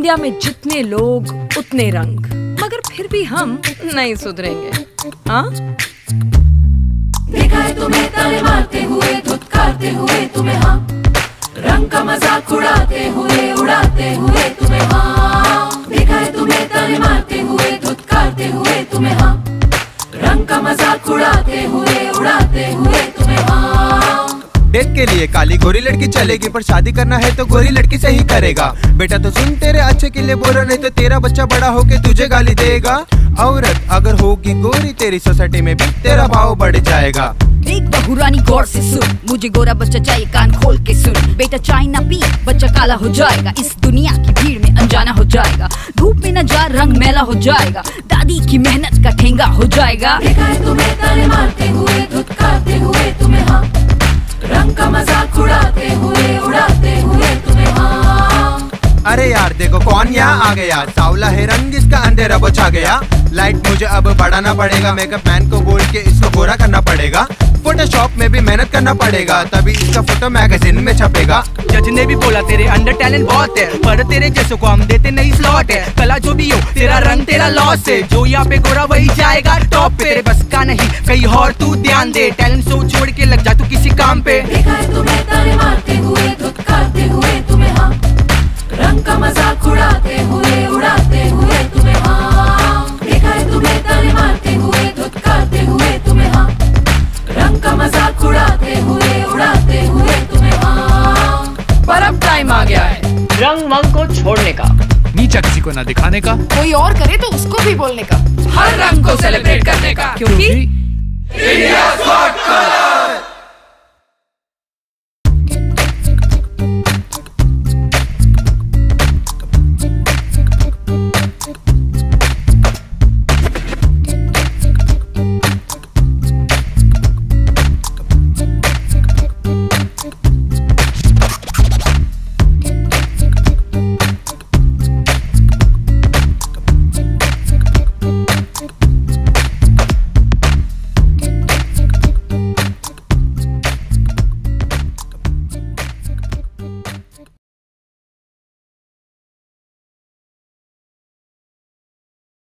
India में जितने लोग उतने रंग, मगर फिर भी हम नहीं सुधरेंगे। हाँ, देखा है तुम्हें ताने मारते हुए, धुतकारते हुए तुम्हें, हाँ, रंग का मजाक उड़ाते हुए तुम्हें, हाँ, देखा है तुम्हें ताने मारते हुए, धुतकारते हुए तुम्हें, हाँ, रंग का मजाक उड़ाते हुए तुम्हें, हाँ। डेट के लिए काली गोरी लड़की चलेगी, पर शादी करना है तो गोरी लड़की से ही करेगा। बेटा तो सुन, तेरे अच्छे के लिए बोलो, नहीं तो तेरा बच्चा बड़ा होके तुझे गाली देगा। औरत अगर होगी गोरी, तेरी सोसाइटी में भी तेरा भाव बढ़ जाएगा। देख बहुरानी गौर से सुन, मुझे गोरा बच्चा चाहिए, कान खोल के सुन। बेटा चाय ना पी, बच्चा काला हो जाएगा, इस दुनिया की भीड़ में अनजाना हो जाएगा। धूप में न जा, रंग मैला हो जाएगा, दादी की मेहनत का ठेंगा हो जाएगा। देखा है तुम्हें ताने मारते हुए, धुतकारते हुए तुम्हें, हाँ, रंग का मजाक उड़ाते हुए तुम्हें, हाँ। अरे यार देखो कौन यहाँ आ गया, सावला है रंग इसका, अंधेरा बचा गया। लाइट मुझे अब बढ़ाना पड़ेगा, मेकअप मैन को बोल के इसको गोरा करना पड़ेगा। फोटोशॉप में भी मेहनत करना पड़ेगा, तभी इसका फोटो मैगजीन में छपेगा। जज ने भी बोला तेरे अंडर टैलेंट बहुत है, पर तेरे जैसों को हम देते नहीं स्लॉट है। कला जो भी हो, तेरा रंग तेरा लॉस है, जो यहाँ पे गोरा वही जाएगा टॉप पे। तेरे बस का नहीं, कहीं और तू ध्यान दे, टैलेंट सो छोड़ के लग जा तू किसी काम पे। देखा है तुम्हें ताने मारते हुए, धुतकारते हुए तुम्हें, हाँ, रंग का मजाक उड़ाते हुए तुम्हें, हाँ। देखा है तुम्हें ताने मारते हुए, धुतकारते हुए तुम्हें, हाँ, रंग का मजाक उड़ाते हुए तुम्हें, हाँ। पर अब टाइम आ गया है रंग मंग को छोड़ने का, नीचा किसी को ना दिखाने का, कोई और करे तो उसको भी बोलने का, हर रंग को सेलिब्रेट करने का, क्योंकि इंडिया गॉट कलर।